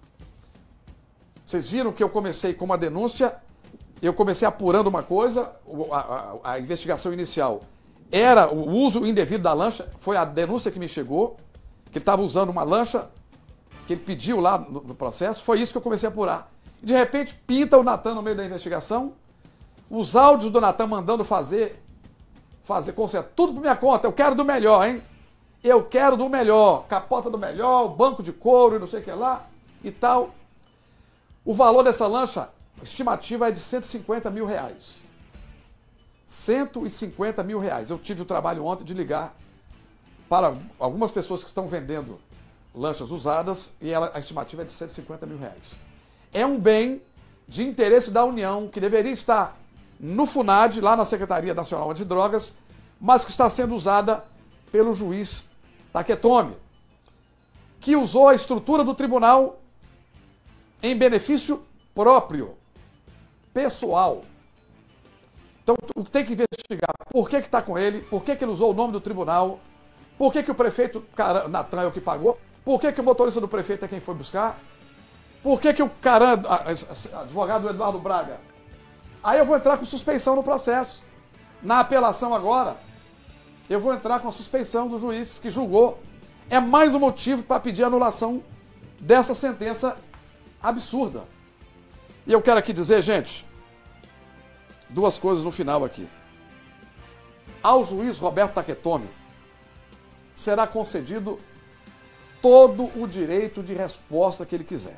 Vocês viram que eu comecei com uma denúncia, eu comecei apurando uma coisa, a, a, a investigação inicial era o uso indevido da lancha, foi a denúncia que me chegou, que ele estava usando uma lancha, que ele pediu lá no, no processo, foi isso que eu comecei a apurar. De repente, pinta o Natan no meio da investigação, os áudios do Natan mandando fazer, fazer conserto, tudo por minha conta, eu quero do melhor, hein? Eu quero do melhor, capota do melhor, banco de couro e não sei o que lá e tal. O valor dessa lancha, a estimativa é de cento e cinquenta mil reais. cento e cinquenta mil reais. Eu tive o trabalho ontem de ligar para algumas pessoas que estão vendendo lanchas usadas e ela, a estimativa é de cento e cinquenta mil reais. É um bem de interesse da União que deveria estar no FUNAD, lá na Secretaria Nacional Antidrogas, mas que está sendo usada pelo juiz Taketomi, que usou a estrutura do tribunal em benefício próprio, pessoal. Então, tem que investigar por que está com ele, por que, que ele usou o nome do tribunal, por que, que o prefeito cara, Natan é o que pagou, por que, que o motorista do prefeito é quem foi buscar, por que, que o Caran, advogado Eduardo Braga. Aí eu vou entrar com suspeição no processo. Na apelação agora, eu vou entrar com a suspeição do juiz que julgou. É mais um motivo para pedir anulação dessa sentença absurda. E eu quero aqui dizer, gente, duas coisas no final aqui. Ao juiz Roberto Taketomi será concedido todo o direito de resposta que ele quiser.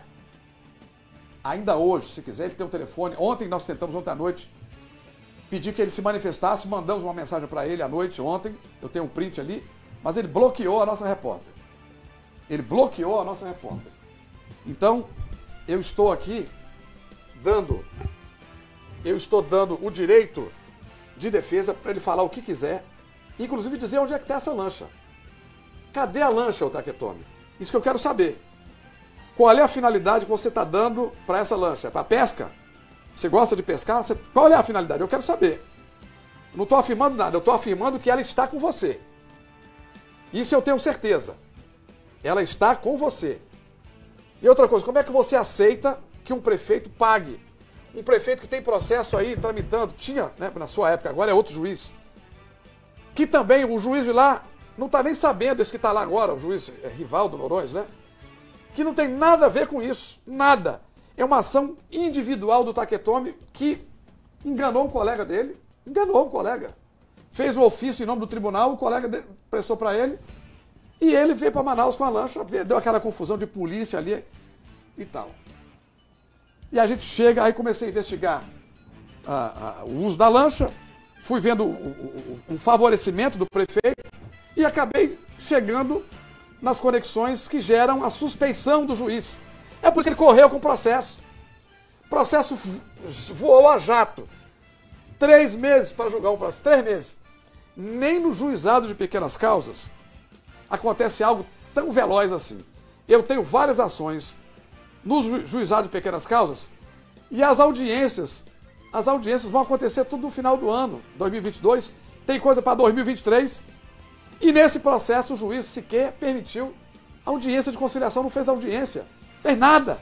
Ainda hoje, se quiser, ele tem o telefone. Ontem nós tentamos, ontem à noite, pedir que ele se manifestasse, mandamos uma mensagem para ele à noite, ontem, eu tenho um print ali, mas ele bloqueou a nossa repórter. Ele bloqueou a nossa repórter. Então, eu estou aqui dando, eu estou dando o direito de defesa para ele falar o que quiser, inclusive dizer onde é que está essa lancha. Cadê a lancha, o Taketomi? Isso que eu quero saber. Qual é a finalidade que você está dando para essa lancha? É para pesca? Você gosta de pescar? Você... Qual é a finalidade? Eu quero saber. Não estou afirmando nada, eu estou afirmando que ela está com você. Isso eu tenho certeza. Ela está com você. E outra coisa, como é que você aceita que um prefeito pague? Um prefeito que tem processo aí tramitando, tinha, né, na sua época, agora é outro juiz. Que também, o juiz de lá, não está nem sabendo, esse que está lá agora, o juiz é, Rivaldo Noronha, né? Que não tem nada a ver com isso, nada. É uma ação individual do Taketomi que enganou um colega dele, enganou um colega. Fez o ofício em nome do tribunal, o colega dele prestou para ele, e ele veio para Manaus com a lancha, deu aquela confusão de polícia ali e tal. E a gente chega, aí comecei a investigar a, a, o uso da lancha, fui vendo o, o, o favorecimento do prefeito e acabei chegando nas conexões que geram a suspeição do juiz. É por isso que ele correu com o processo. O processo voou a jato. Três meses para julgar o processo. Três meses. Nem no juizado de pequenas causas acontece algo tão veloz assim. Eu tenho várias ações no ju juizado de pequenas causas e as audiências, as audiências vão acontecer tudo no final do ano, dois mil e vinte e dois. Tem coisa para dois mil e vinte e três. E nesse processo o juiz sequer permitiu audiência de conciliação, não fez audiência. Não fez nada.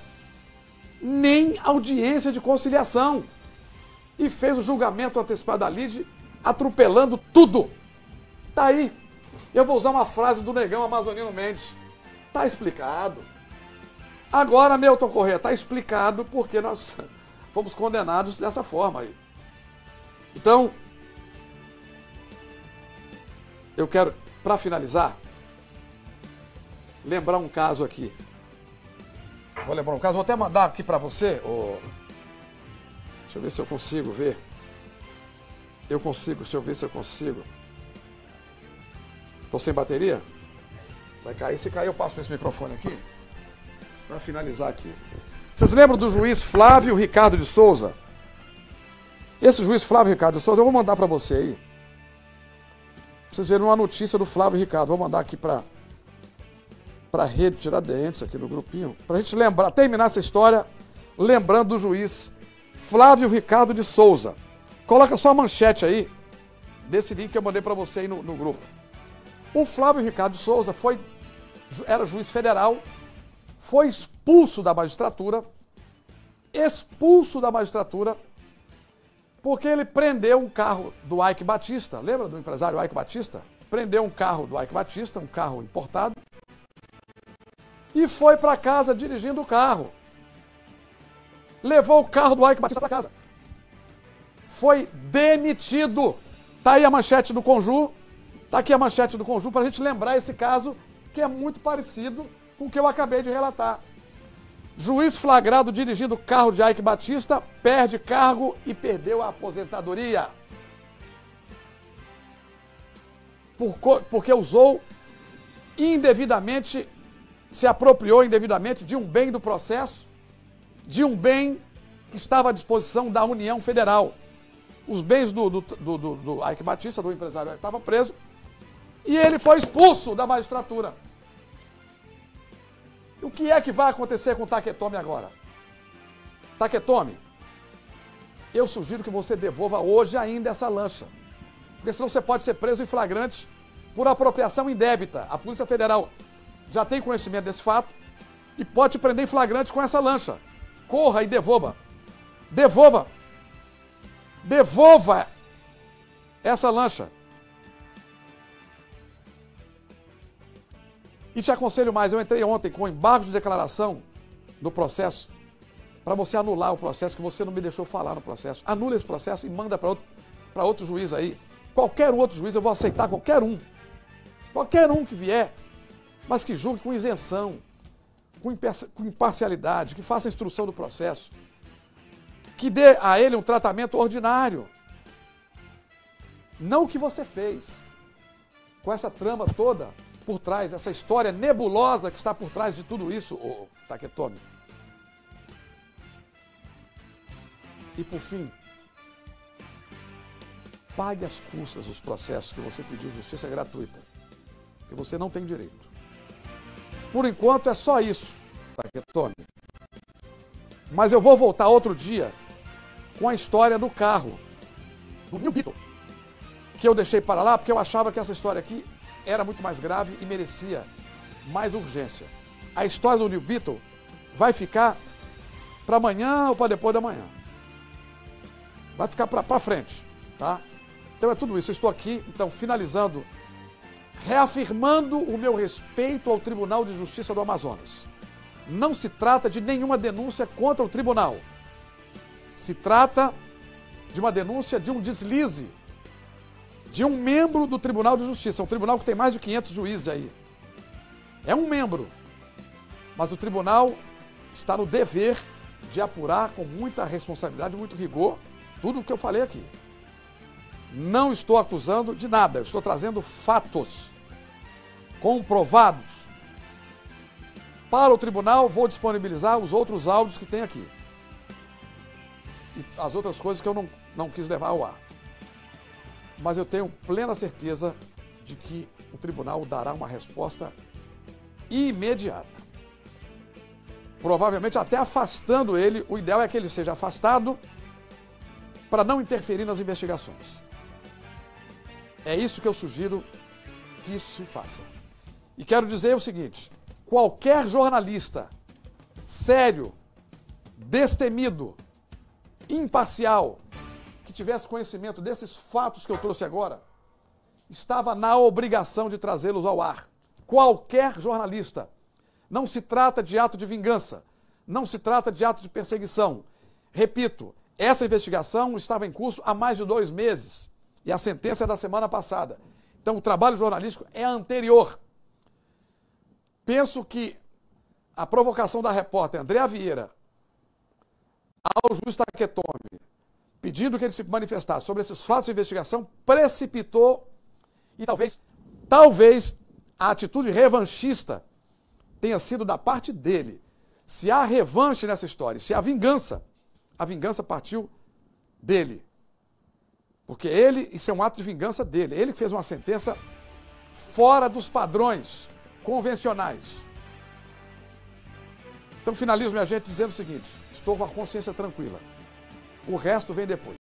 Nem audiência de conciliação. E fez o julgamento antecipado da lide, atropelando tudo. Tá aí. Eu vou usar uma frase do negão Amazonino Mendes. Tá explicado. Agora, Newton Corrêa, tá explicado porque nós fomos condenados dessa forma aí. Então, eu quero, para finalizar, lembrar um caso aqui. Vou lembrar um caso, vou até mandar aqui para você. Oh, deixa eu ver se eu consigo ver. Eu consigo, deixa eu ver se eu consigo. Tô sem bateria? Vai cair, se cair eu passo para esse microfone aqui. Para finalizar aqui. Vocês lembram do juiz Flávio Ricardo de Souza? Esse juiz Flávio Ricardo de Souza, eu vou mandar para você aí. Pra vocês verem uma notícia do Flávio Ricardo. Vou mandar aqui para para a Rede Tiradentes, aqui no grupinho. Para a gente lembrar, terminar essa história lembrando do juiz Flávio Ricardo de Souza. Coloca só a manchete aí desse link que eu mandei para você aí no, no grupo. O Flávio Ricardo de Souza foi, era juiz federal, foi expulso da magistratura, expulso da magistratura, porque ele prendeu um carro do Ike Batista, lembra do empresário Ike Batista? Prendeu um carro do Ike Batista, um carro importado, e foi para casa dirigindo o carro. Levou o carro do Ike Batista para casa. Foi demitido. Tá aí a manchete do Conjur, tá aqui a manchete do Conjur para a gente lembrar esse caso que é muito parecido com o que eu acabei de relatar. Juiz flagrado dirigindo o carro de Ike Batista, perde cargo e perdeu a aposentadoria. Por, porque usou indevidamente, se apropriou indevidamente de um bem do processo, de um bem que estava à disposição da União Federal. Os bens do, do, do, do, do Ike Batista, do empresário, estavam presos, e ele foi expulso da magistratura. O que é que vai acontecer com o Taketomi agora? Taketomi, eu sugiro que você devolva hoje ainda essa lancha. Porque senão você pode ser preso em flagrante por apropriação indébita. A Polícia Federal já tem conhecimento desse fato e pode te prender em flagrante com essa lancha. Corra e devolva. Devolva. Devolva essa lancha. E te aconselho mais, eu entrei ontem com embargo de declaração no processo para você anular o processo que você não me deixou falar no processo. Anula esse processo e manda para outro, para outro juiz aí. Qualquer outro juiz, eu vou aceitar qualquer um. Qualquer um que vier, mas que julgue com isenção, com imparcialidade, que faça a instrução do processo, que dê a ele um tratamento ordinário. Não o que você fez com essa trama toda por trás, essa história nebulosa que está por trás de tudo isso, ô Taketomi. E por fim, pague as custas dos processos que você pediu justiça gratuita, que você não tem direito. Por enquanto é só isso, Taketomi. Mas eu vou voltar outro dia com a história do carro, do New Beetle, que eu deixei para lá porque eu achava que essa história aqui era muito mais grave e merecia mais urgência. A história do New Beetle vai ficar para amanhã ou para depois da manhã. Vai ficar para frente, tá? Então é tudo isso. Eu estou aqui, então, finalizando, reafirmando o meu respeito ao Tribunal de Justiça do Amazonas. Não se trata de nenhuma denúncia contra o tribunal. Se trata de uma denúncia de um deslize de um membro do Tribunal de Justiça. É um tribunal que tem mais de quinhentos juízes aí. É um membro. Mas o tribunal está no dever de apurar com muita responsabilidade, muito rigor, tudo o que eu falei aqui. Não estou acusando de nada, eu estou trazendo fatos comprovados. Para o tribunal, vou disponibilizar os outros áudios que tem aqui. E as outras coisas que eu não, não quis levar ao ar. Mas eu tenho plena certeza de que o tribunal dará uma resposta imediata. Provavelmente até afastando ele, o ideal é que ele seja afastado para não interferir nas investigações. É isso que eu sugiro que isso se faça. E quero dizer o seguinte, qualquer jornalista sério, destemido, imparcial, que tivesse conhecimento desses fatos que eu trouxe agora, estava na obrigação de trazê-los ao ar. Qualquer jornalista. Não se trata de ato de vingança, não se trata de ato de perseguição. Repito, essa investigação estava em curso há mais de dois meses e a sentença é da semana passada. Então o trabalho jornalístico é anterior. Penso que a provocação da repórter Andréa Vieira ao juiz Taketomi, pedindo que ele se manifestasse sobre esses fatos de investigação, precipitou e talvez, talvez a atitude revanchista tenha sido da parte dele. Se há revanche nessa história, se há vingança, a vingança partiu dele. Porque ele, isso é um ato de vingança dele. Ele que fez uma sentença fora dos padrões convencionais. Então finalizo, minha gente, dizendo o seguinte: estou com a consciência tranquila. O resto vem depois.